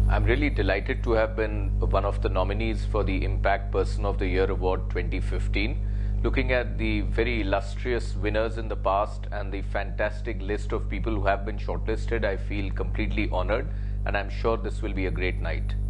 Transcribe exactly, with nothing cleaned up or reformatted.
I'm really delighted to have been one of the nominees for the Impact Person of the Year Award twenty fifteen. Looking at the very illustrious winners in the past and the fantastic list of people who have been shortlisted, I feel completely honored, and I'm sure this will be a great night.